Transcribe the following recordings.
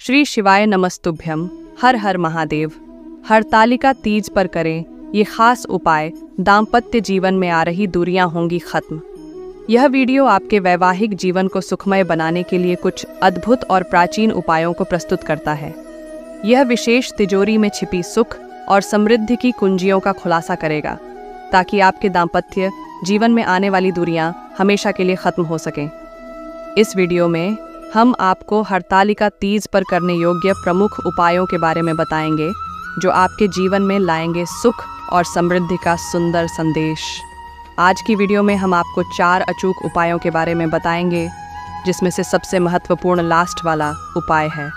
श्री शिवाय नमस्तुभ्यम। हर हर महादेव। हरतालिका तीज पर करें ये खास उपाय, दाम्पत्य जीवन में आ रही दूरियां होंगी खत्म। यह वीडियो आपके वैवाहिक जीवन को सुखमय बनाने के लिए कुछ अद्भुत और प्राचीन उपायों को प्रस्तुत करता है। यह विशेष तिजोरी में छिपी सुख और समृद्धि की कुंजियों का खुलासा करेगा, ताकि आपके दाम्पत्य जीवन में आने वाली दूरियां हमेशा के लिए खत्म हो सकें। इस वीडियो में हम आपको हरतालिका तीज पर करने योग्य प्रमुख उपायों के बारे में बताएंगे, जो आपके जीवन में लाएंगे सुख और समृद्धि का सुंदर संदेश। आज की वीडियो में हम आपको 4 अचूक उपायों के बारे में बताएंगे, जिसमें से सबसे महत्वपूर्ण लास्ट वाला उपाय है।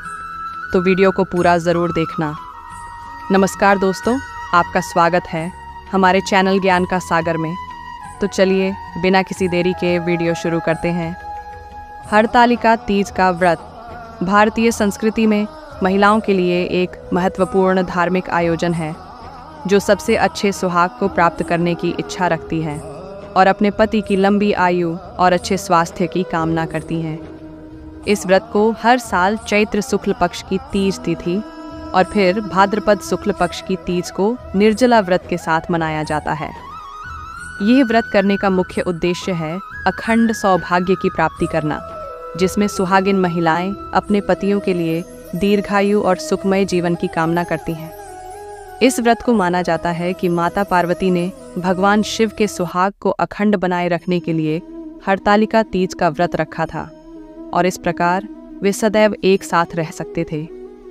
तो वीडियो को पूरा ज़रूर देखना। नमस्कार दोस्तों, आपका स्वागत है हमारे चैनल ज्ञान का सागर में। तो चलिए बिना किसी देरी के वीडियो शुरू करते हैं। हरतालिका तीज का व्रत भारतीय संस्कृति में महिलाओं के लिए एक महत्वपूर्ण धार्मिक आयोजन है, जो सबसे अच्छे सुहाग को प्राप्त करने की इच्छा रखती हैं और अपने पति की लंबी आयु और अच्छे स्वास्थ्य की कामना करती हैं। इस व्रत को हर साल चैत्र शुक्ल पक्ष की तीज तिथि और फिर भाद्रपद शुक्ल पक्ष की तीज को निर्जला व्रत के साथ मनाया जाता है। यह व्रत करने का मुख्य उद्देश्य है अखंड सौभाग्य की प्राप्ति करना, जिसमें सुहागिन महिलाएं अपने पतियों के लिए दीर्घायु और सुखमय जीवन की कामना करती हैं। इस व्रत को माना जाता है कि माता पार्वती ने भगवान शिव के सुहाग को अखंड बनाए रखने के लिए हरतालिका तीज का व्रत रखा था, और इस प्रकार वे सदैव एक साथ रह सकते थे।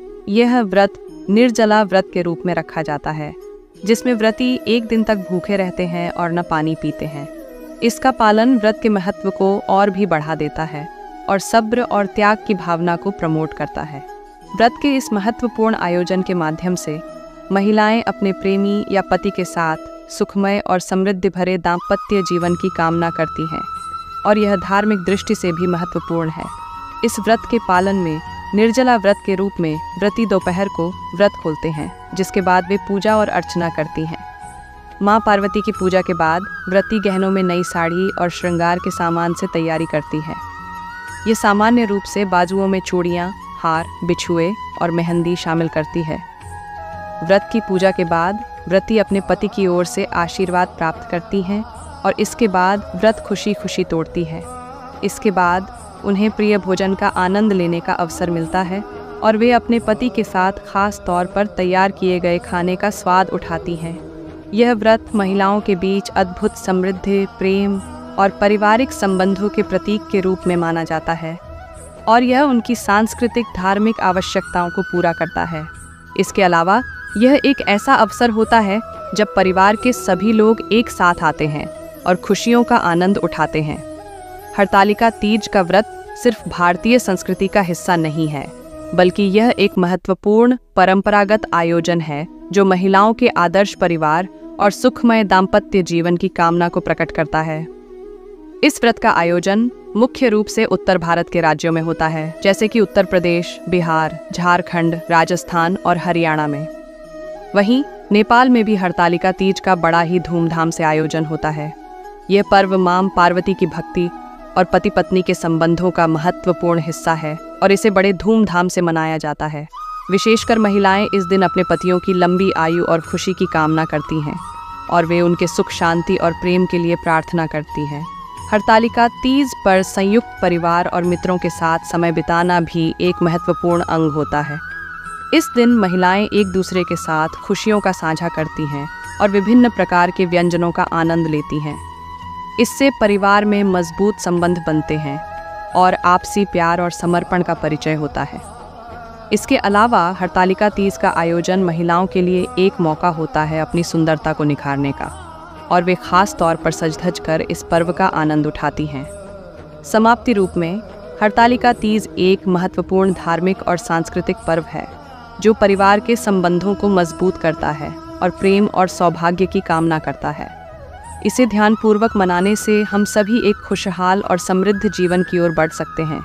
यह व्रत निर्जला व्रत के रूप में रखा जाता है, जिसमें व्रती एक दिन तक भूखे रहते हैं और न पानी पीते हैं। इसका पालन व्रत के महत्व को और भी बढ़ा देता है और सब्र और त्याग की भावना को प्रमोट करता है। व्रत के इस महत्वपूर्ण आयोजन के माध्यम से महिलाएं अपने प्रेमी या पति के साथ सुखमय और समृद्धि भरे दाम्पत्य जीवन की कामना करती हैं, और यह धार्मिक दृष्टि से भी महत्वपूर्ण है। इस व्रत के पालन में निर्जला व्रत के रूप में व्रती दोपहर को व्रत खोलते हैं, जिसके बाद वे पूजा और अर्चना करती हैं। माँ पार्वती की पूजा के बाद व्रती गहनों में नई साड़ी और श्रृंगार के सामान से तैयारी करती है। ये सामान्य रूप से बाजुओं में चूड़ियाँ, हार, बिछुए और मेहंदी शामिल करती है। व्रत की पूजा के बाद व्रती अपने पति की ओर से आशीर्वाद प्राप्त करती हैं और इसके बाद व्रत खुशी खुशी तोड़ती है। इसके बाद उन्हें प्रिय भोजन का आनंद लेने का अवसर मिलता है और वे अपने पति के साथ खास तौर पर तैयार किए गए खाने का स्वाद उठाती हैं। यह व्रत महिलाओं के बीच अद्भुत समृद्धि, प्रेम और पारिवारिक संबंधों के प्रतीक के रूप में माना जाता है, और यह उनकी सांस्कृतिक धार्मिक आवश्यकताओं को पूरा करता है। इसके अलावा यह एक ऐसा अवसर होता है जब परिवार के सभी लोग एक साथ आते हैं और खुशियों का आनंद उठाते हैं। हरतालिका तीज का व्रत सिर्फ भारतीय संस्कृति का हिस्सा नहीं है, बल्कि यह एक महत्वपूर्ण परंपरागत आयोजन है, जो महिलाओं के आदर्श परिवार और सुखमय दाम्पत्य जीवन की कामना को प्रकट करता है। इस व्रत का आयोजन मुख्य रूप से उत्तर भारत के राज्यों में होता है, जैसे कि उत्तर प्रदेश, बिहार, झारखंड, राजस्थान और हरियाणा में। वहीं नेपाल में भी हरतालिका तीज का बड़ा ही धूमधाम से आयोजन होता है। यह पर्व मां पार्वती की भक्ति और पति पत्नी के संबंधों का महत्वपूर्ण हिस्सा है, और इसे बड़े धूमधाम से मनाया जाता है। विशेषकर महिलाएं इस दिन अपने पतियों की लंबी आयु और खुशी की कामना करती हैं, और वे उनके सुख, शांति और प्रेम के लिए प्रार्थना करती हैं। हरतालिका तीज पर संयुक्त परिवार और मित्रों के साथ समय बिताना भी एक महत्वपूर्ण अंग होता है। इस दिन महिलाएं एक दूसरे के साथ खुशियों का साझा करती हैं और विभिन्न प्रकार के व्यंजनों का आनंद लेती हैं। इससे परिवार में मजबूत संबंध बनते हैं और आपसी प्यार और समर्पण का परिचय होता है। इसके अलावा हरतालिका तीज का आयोजन महिलाओं के लिए एक मौका होता है अपनी सुंदरता को निखारने का, और वे खास तौर पर सज-धज कर इस पर्व का आनंद उठाती हैं। समाप्ति रूप में हरतालिका तीज एक महत्वपूर्ण धार्मिक और सांस्कृतिक पर्व है, जो परिवार के संबंधों को मजबूत करता है और प्रेम और सौभाग्य की कामना करता है। इसे ध्यानपूर्वक मनाने से हम सभी एक खुशहाल और समृद्ध जीवन की ओर बढ़ सकते हैं।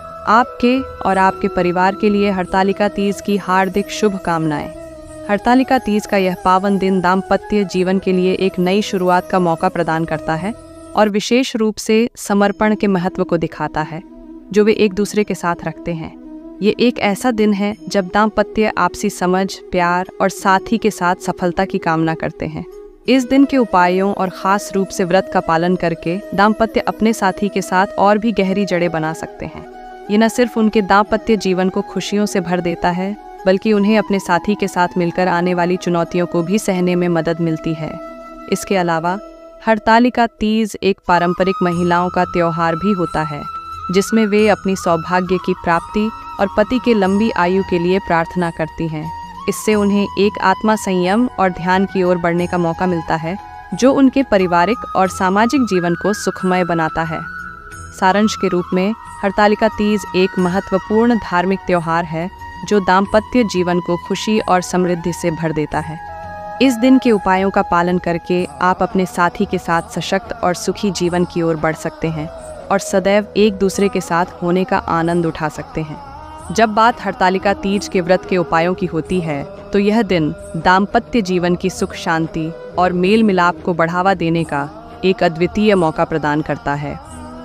आपके और आपके परिवार के लिए हरतालिका तीज की हार्दिक शुभकामनाएं। हरतालिका तीज का यह पावन दिन दाम्पत्य जीवन के लिए एक नई शुरुआत का मौका प्रदान करता है और विशेष रूप से समर्पण के महत्व को दिखाता है, जो वे एक दूसरे के साथ रखते हैं। ये एक ऐसा दिन है जब दाम्पत्य आपसी समझ, प्यार और साथी के साथ सफलता की कामना करते हैं। इस दिन के उपायों और ख़ास रूप से व्रत का पालन करके दाम्पत्य अपने साथी के साथ और भी गहरी जड़ें बना सकते हैं। ये न सिर्फ उनके दाम्पत्य जीवन को खुशियों से भर देता है, बल्कि उन्हें अपने साथी के साथ मिलकर आने वाली चुनौतियों को भी सहने में मदद मिलती है। इसके अलावा हरतालिका तीज एक पारंपरिक महिलाओं का त्योहार भी होता है, जिसमें वे अपनी सौभाग्य की प्राप्ति और पति के लंबी आयु के लिए प्रार्थना करती हैं। इससे उन्हें एक आत्मा संयम और ध्यान की ओर बढ़ने का मौका मिलता है, जो उनके पारिवारिक और सामाजिक जीवन को सुखमय बनाता है। सारांश के रूप में हरतालिका तीज एक महत्वपूर्ण धार्मिक त्योहार है, जो दाम्पत्य जीवन को खुशी और समृद्धि से भर देता है। इस दिन के उपायों का पालन करके आप अपने साथी के साथ सशक्त और सुखी जीवन की ओर बढ़ सकते हैं और सदैव एक दूसरे के साथ होने का आनंद उठा सकते हैं। जब बात हरतालिका तीज के व्रत के उपायों की होती है, तो यह दिन दाम्पत्य जीवन की सुख शांति और मेल मिलाप को बढ़ावा देने का एक अद्वितीय मौका प्रदान करता है।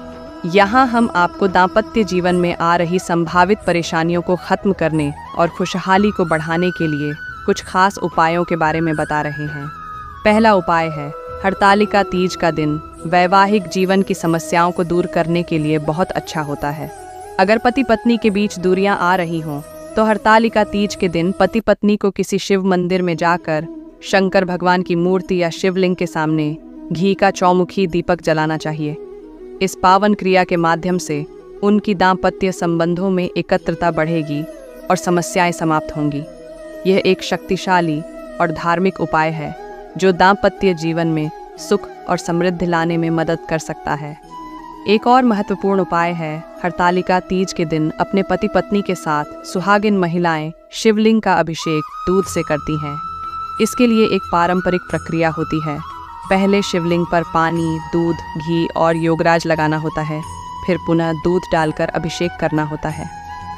यहाँ हम आपको दाम्पत्य जीवन में आ रही संभावित परेशानियों को खत्म करने और खुशहाली को बढ़ाने के लिए कुछ खास उपायों के बारे में बता रहे हैं। पहला उपाय है, हरतालिका तीज का दिन वैवाहिक जीवन की समस्याओं को दूर करने के लिए बहुत अच्छा होता है। अगर पति पत्नी के बीच दूरियां आ रही हों, तो हरतालिका तीज के दिन पति पत्नी को किसी शिव मंदिर में जाकर शंकर भगवान की मूर्ति या शिवलिंग के सामने घी का चौमुखी दीपक जलाना चाहिए। इस पावन क्रिया के माध्यम से उनकी दाम्पत्य संबंधों में एकत्रता बढ़ेगी और समस्याएं समाप्त होंगी। यह एक शक्तिशाली और धार्मिक उपाय है, जो दाम्पत्य जीवन में सुख और समृद्धि लाने में मदद कर सकता है। एक और महत्वपूर्ण उपाय है, हरतालिका तीज के दिन अपने पति पत्नी के साथ सुहागिन महिलाएं शिवलिंग का अभिषेक दूध से करती हैं। इसके लिए एक पारंपरिक प्रक्रिया होती है। पहले शिवलिंग पर पानी, दूध, घी और योगराज लगाना होता है, फिर पुनः दूध डालकर अभिषेक करना होता है।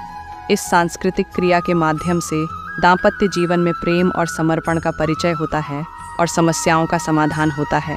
इस सांस्कृतिक क्रिया के माध्यम से दाम्पत्य जीवन में प्रेम और समर्पण का परिचय होता है और समस्याओं का समाधान होता है।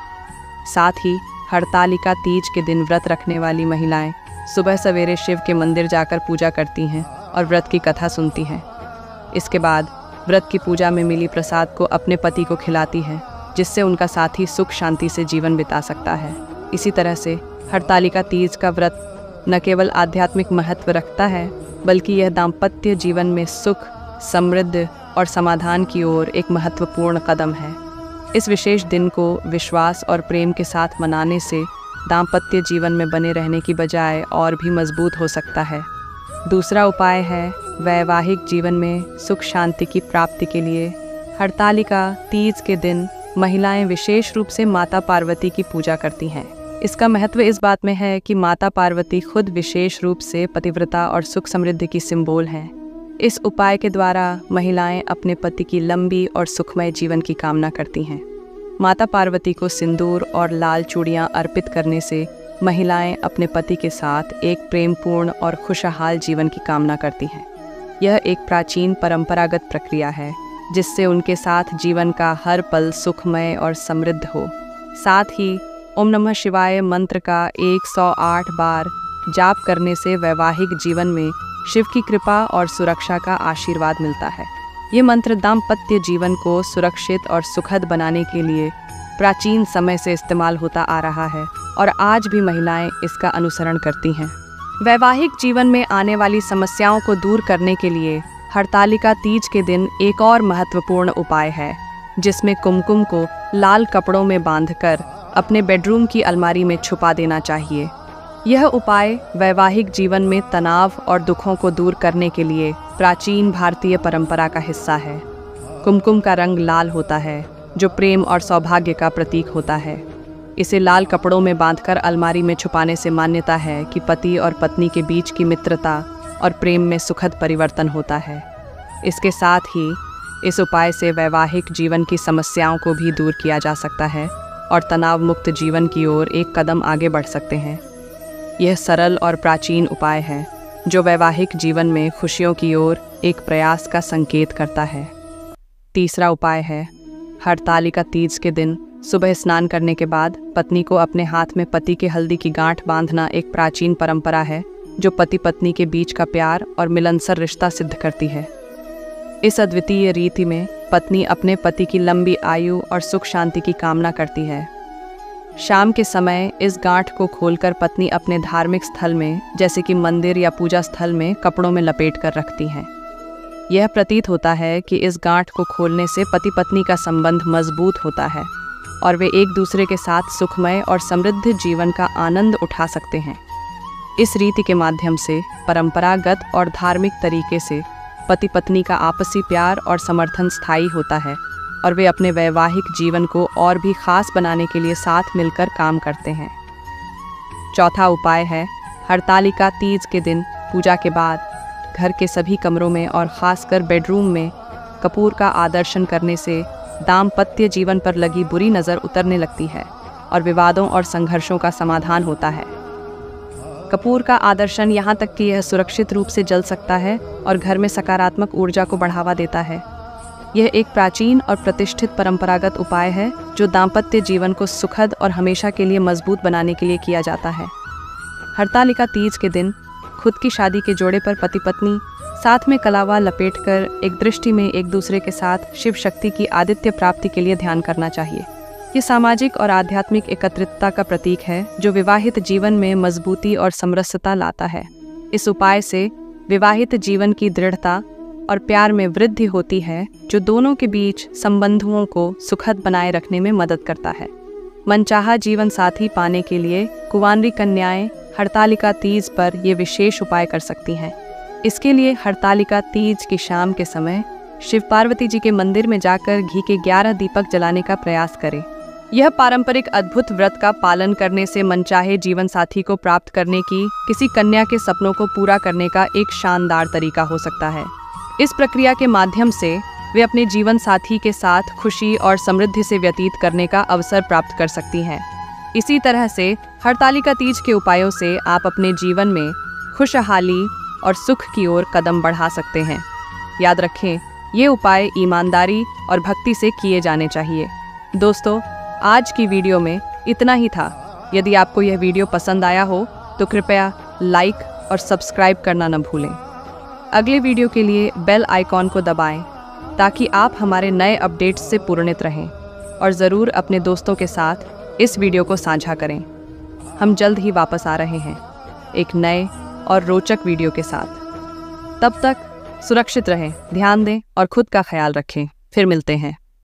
साथ ही हरतालिका तीज के दिन व्रत रखने वाली महिलाएं सुबह सवेरे शिव के मंदिर जाकर पूजा करती हैं और व्रत की कथा सुनती हैं। इसके बाद व्रत की पूजा में मिली प्रसाद को अपने पति को खिलाती हैं, जिससे उनका साथी सुख शांति से जीवन बिता सकता है। इसी तरह से हरतालिका तीज का व्रत न केवल आध्यात्मिक महत्व रखता है, बल्कि यह दाम्पत्य जीवन में सुख, समृद्धि और समाधान की ओर एक महत्वपूर्ण कदम है। इस विशेष दिन को विश्वास और प्रेम के साथ मनाने से दाम्पत्य जीवन में बने रहने की बजाय और भी मजबूत हो सकता है। दूसरा उपाय है, वैवाहिक जीवन में सुख शांति की प्राप्ति के लिए हरतालिका तीज के दिन महिलाएं विशेष रूप से माता पार्वती की पूजा करती हैं। इसका महत्व इस बात में है कि माता पार्वती खुद विशेष रूप से पतिव्रता और सुख समृद्धि की सिंबल हैं। इस उपाय के द्वारा महिलाएं अपने पति की लंबी और सुखमय जीवन की कामना करती हैं। माता पार्वती को सिंदूर और लाल चूड़ियां अर्पित करने से महिलाएं अपने पति के साथ एक प्रेमपूर्ण और खुशहाल जीवन की कामना करती हैं। यह एक प्राचीन परंपरागत प्रक्रिया है, जिससे उनके साथ जीवन का हर पल सुखमय और समृद्ध हो। साथ ही ओम नमः शिवाय मंत्र का 108 बार जाप करने से वैवाहिक जीवन में शिव की कृपा और सुरक्षा का आशीर्वाद मिलता है। ये मंत्र दाम्पत्य जीवन को सुरक्षित और सुखद बनाने के लिए प्राचीन समय से इस्तेमाल होता आ रहा है और आज भी महिलाएं इसका अनुसरण करती हैं। वैवाहिक जीवन में आने वाली समस्याओं को दूर करने के लिए हरतालिका तीज के दिन एक और महत्वपूर्ण उपाय है, जिसमें कुमकुम को लाल कपड़ों में बांधकर अपने बेडरूम की अलमारी में छुपा देना चाहिए। यह उपाय वैवाहिक जीवन में तनाव और दुखों को दूर करने के लिए प्राचीन भारतीय परंपरा का हिस्सा है। कुमकुम का रंग लाल होता है, जो प्रेम और सौभाग्य का प्रतीक होता है। इसे लाल कपड़ों में बांधकर अलमारी में छुपाने से मान्यता है कि पति और पत्नी के बीच की मित्रता और प्रेम में सुखद परिवर्तन होता है। इसके साथ ही इस उपाय से वैवाहिक जीवन की समस्याओं को भी दूर किया जा सकता है और तनाव मुक्त जीवन की ओर एक कदम आगे बढ़ सकते हैं। यह सरल और प्राचीन उपाय है, जो वैवाहिक जीवन में खुशियों की ओर एक प्रयास का संकेत करता है। तीसरा उपाय है, हरतालिका तीज के दिन सुबह स्नान करने के बाद पत्नी को अपने हाथ में पति के हल्दी की गांठ बांधना एक प्राचीन परंपरा है, जो पति पत्नी के बीच का प्यार और मिलनसार रिश्ता सिद्ध करती है। इस अद्वितीय रीति में पत्नी अपने पति की लंबी आयु और सुख शांति की कामना करती है। शाम के समय इस गांठ को खोलकर पत्नी अपने धार्मिक स्थल में, जैसे कि मंदिर या पूजा स्थल में, कपड़ों में लपेट कर रखती हैं। यह प्रतीत होता है कि इस गांठ को खोलने से पति पत्नी का संबंध मजबूत होता है और वे एक दूसरे के साथ सुखमय और समृद्ध जीवन का आनंद उठा सकते हैं। इस रीति के माध्यम से परंपरागत और धार्मिक तरीके से पति पत्नी का आपसी प्यार और समर्थन स्थायी होता है और वे अपने वैवाहिक जीवन को और भी खास बनाने के लिए साथ मिलकर काम करते हैं। चौथा उपाय है, हरतालिका तीज के दिन पूजा के बाद घर के सभी कमरों में और ख़ासकर बेडरूम में कपूर का आदर्शन करने से दाम्पत्य जीवन पर लगी बुरी नज़र उतरने लगती है और विवादों और संघर्षों का समाधान होता है। कपूर का आदर्शन यहाँ तक कि यह सुरक्षित रूप से जल सकता है और घर में सकारात्मक ऊर्जा को बढ़ावा देता है। यह एक प्राचीन और प्रतिष्ठित परंपरागत उपाय है जो दाम्पत्य जीवन को सुखद और हमेशा के लिए मजबूत बनाने के लिए किया जाता है। हरतालिका तीज के दिन खुद की शादी के जोड़े पर पति पत्नी साथ में कलावा लपेटकर एक दृष्टि में एक दूसरे के साथ शिव शक्ति की आदित्य प्राप्ति के लिए ध्यान करना चाहिए। ये सामाजिक और आध्यात्मिक एकत्रितता का प्रतीक है जो विवाहित जीवन में मजबूती और समरसता लाता है। इस उपाय से विवाहित जीवन की दृढ़ता और प्यार में वृद्धि होती है जो दोनों के बीच संबंधों को सुखद बनाए रखने में मदद करता है। मनचाहा जीवन साथी पाने के लिए कुंवारी कन्याएं हरतालिका तीज पर ये विशेष उपाय कर सकती हैं। इसके लिए हरतालिका तीज की शाम के समय शिव पार्वती जी के मंदिर में जाकर घी के 11 दीपक जलाने का प्रयास करें। यह पारंपरिक अद्भुत व्रत का पालन करने से मनचाहे जीवन साथी को प्राप्त करने की किसी कन्या के सपनों को पूरा करने का एक शानदार तरीका हो सकता है। इस प्रक्रिया के माध्यम से वे अपने जीवन साथी के साथ खुशी और समृद्धि से व्यतीत करने का अवसर प्राप्त कर सकती हैं। इसी तरह से हरतालिका तीज के उपायों से आप अपने जीवन में खुशहाली और सुख की ओर कदम बढ़ा सकते हैं। याद रखें, ये उपाय ईमानदारी और भक्ति से किए जाने चाहिए। दोस्तों, आज की वीडियो में इतना ही था। यदि आपको यह वीडियो पसंद आया हो तो कृपया लाइक और सब्सक्राइब करना न भूलें। अगले वीडियो के लिए बेल आइकॉन को दबाएं ताकि आप हमारे नए अपडेट्स से पूर्णित रहें और ज़रूर अपने दोस्तों के साथ इस वीडियो को साझा करें। हम जल्द ही वापस आ रहे हैं एक नए और रोचक वीडियो के साथ। तब तक सुरक्षित रहें, ध्यान दें और खुद का ख्याल रखें। फिर मिलते हैं।